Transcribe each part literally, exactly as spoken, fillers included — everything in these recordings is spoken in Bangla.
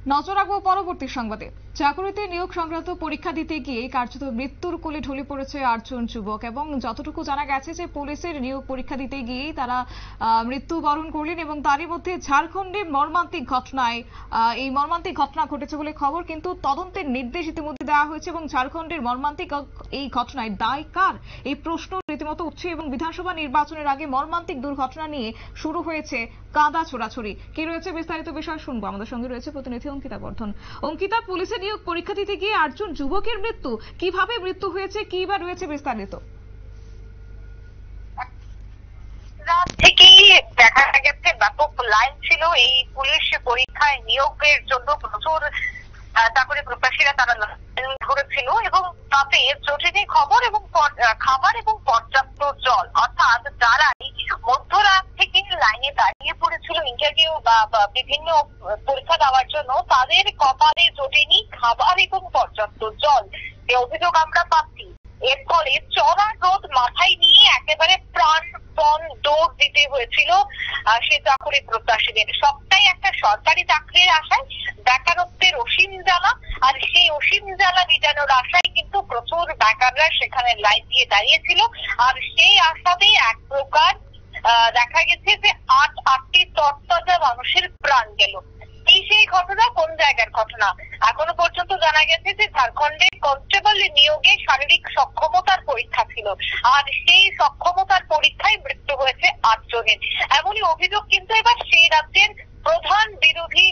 নজর রাখবো পরবর্তী সংবাদে। চাকুরিতে নিয়োগ সংক্রান্ত পরীক্ষা দিতে গিয়ে কার্যত মৃত্যুর কোলে ঢলে পড়েছে আটজন যুবক এবং যতটুকু জানা গেছে যে পুলিশের নিয়োগ পরীক্ষা দিতে গিয়েই তারা মৃত্যুবরণ করলেন এবং তারই মধ্যে ঝাড়খণ্ডে মর্মান্তিক ঘটনায় এই মর্মান্তিক ঘটনা ঘটেছে বলে খবর, কিন্তু তদন্তের নির্দেশ ইতিমধ্যে দেওয়া হয়েছে এবং ঝাড়খণ্ডের মর্মান্তিক এই ঘটনায় দায় কার এই প্রশ্ন রীতিমতো উঠছে এবং বিধানসভা নির্বাচনের আগে মর্মান্তিক দুর্ঘটনা নিয়ে শুরু হয়েছে কাঁদা ছোড়াছড়ি। কি রয়েছে বিস্তারিত বিষয় শুনবো, আমাদের সঙ্গে রয়েছে প্রতিনিধি অঙ্কিতা বর্ধন। অঙ্কিতা, পুলিশের নিয়োগ পরীক্ষা দিতে গিয়ে আটজন যুবকের মৃত্যু, কিভাবে মৃত্যু হয়েছে, কি বা রয়েছে বিস্তারিত? রাত থেকেই দেখা গেছে ব্যাপক লাইন ছিল এই পুলিশ পরীক্ষায় নিয়োগের জন্য। প্রচুর চাকরি প্রত্যাশীরা তারা ধরেছিল এবং তাতে জটিল খবর এবং খাবার এবং পর্যাপ্ত জল, অর্থাৎ যারাই মধ্যরাত থেকে লাইনে দাঁড়িয়ে পড়েছিল ইন্টারভিউ বা বিভিন্ন পরীক্ষা দেওয়ার জন্য, তাদের কপালে জোটেনি খাবার এবং পর্যাপ্ত জল। এই অভিযোগ আমরা পাচ্ছি। এর ফলে চড়া রোদ মাথায় নিয়ে একেবারে প্রাণপণ দৌড় দিতে হয়েছিল সে চাকরি প্রত্যাশীদের। সবটাই একটা সরকারি চাকরির আশায়, বেকারত্বের অসীম জ্বালা, আর সেই অসীম জ্বালা মিটানোর আশায় কিন্তু প্রচুর বেকাররা সেখানে লাইন দিয়ে দাঁড়িয়েছিল। আর সেই আশাতেই এক প্রকার দেখা গেছে যে আট আটটি তরতাজা মানুষের প্রাণ গেল। এই সেই ঘটনা, কোন জায়গার ঘটনা এখনো পর্যন্ত জানা গেছে যে ঝাড়খণ্ডে কনস্টেবল নিয়োগে শারীরিক সক্ষমতার পরীক্ষা ছিল, আর সেই সক্ষমতার পরীক্ষায় মৃত্যু হয়েছে আটজনের। এমনই অভিযোগ কিন্তু এবার সেই রাজ্যের প্রধান বিরোধী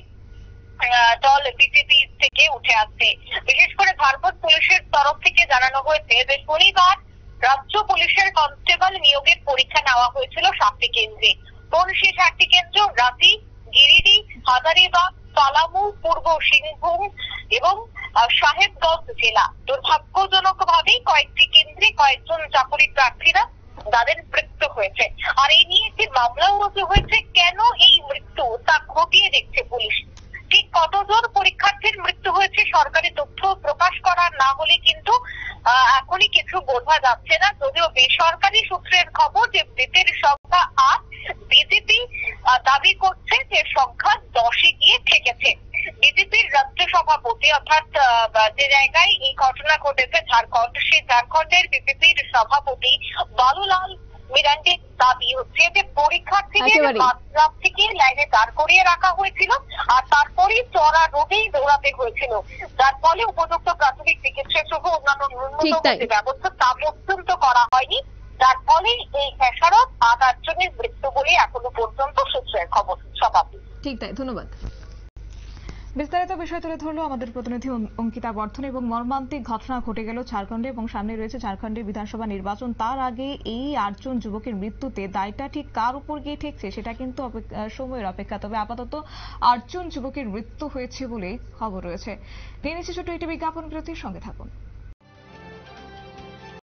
দল বিজেপি থেকে উঠে আসছে। বিশেষ করে ঝাড়খণ্ড পুলিশের তরফ থেকে জানানো হয়েছে যে শনিবার রাজ্য পুলিশের কনস্টেবল নিয়োগের পরীক্ষা নেওয়া হয়েছিল সাতটি কেন্দ্রে। কোন সেই সাতটি কেন্দ্র? রাঁচি, গিরিডি, হাজারিবাগ, পালামু, পূর্ব সিংভূম এবং সাহেবগঞ্জ জেলা। দুর্ভাগ্যজনক ভাবেই কয়েকটি কেন্দ্রে কয়েকজন চাকরি প্রার্থীরা তাদের মৃত্যু হয়েছে। আর এই নিয়ে যে মামলাও রুজু হয়েছে, কেন এই মৃত্যু তা খতিয়ে দেখছে পুলিশ। ঠিক কতজন পরীক্ষার্থীর মৃত্যু হয়েছে সরকারি তথ্য প্রকাশ করা না হলে কিন্তু এখনই কিছু বোঝা যাচ্ছে না। যদিও বেসরকারি সূত্রের খবর যে মৃতের সংখ্যা আট, বিজেপি দাবি করছে যে সংখ্যা দশে গিয়ে ঠেকেছে। বিজেপির রাজ্য সভাপতি, অর্থাৎ যে জায়গায় এই ঘটনা ঘটেছে ঝাড়খণ্ড, সেই ঝাড়খণ্ডের বিজেপির সভাপতি বালুলাল মিরান্ডির দাবি হচ্ছে যে পরীক্ষার্থীদের মাঝরাত থেকে লাইনে দাঁড় করিয়ে রাখা হয়েছিল আর তারপরেই চড়া রোদেই দৌড়াতে হয়েছিল, যার ফলে উপযুক্ত প্রাথমিক চিকিৎসা সহ অন্যান্য ন্যূনতম যে ব্যবস্থা তা পর্যন্ত করা হয়নি, যার ফলে এই খেসারত আট আটজনের মৃত্যু বলে এখনো পর্যন্ত সূত্রের খবর। সভাপতি ঠিক তাই, ধন্যবাদ। বিস্তারিত বিষয় তুলে ধরলো আমাদের প্রতিনিধি অঙ্কিতা বর্ধন। এবং মর্মান্তিক ঘটনা ঘটে গেল ঝাড়খণ্ডে এবং সামনে রয়েছে ঝাড়খণ্ডের বিধানসভা নির্বাচন। তার আগে এই আটজন যুবকের মৃত্যুতে দায়টা ঠিক কার উপর গিয়ে ঠেকছে সেটা কিন্তু সময়ের অপেক্ষা। তবে আপাতত আটজন যুবকের মৃত্যু হয়েছে বলে খবর রয়েছে। নিয়ে নিচ্ছে ছোট্ট একটি বিজ্ঞাপন বিরতির সঙ্গে থাকুন।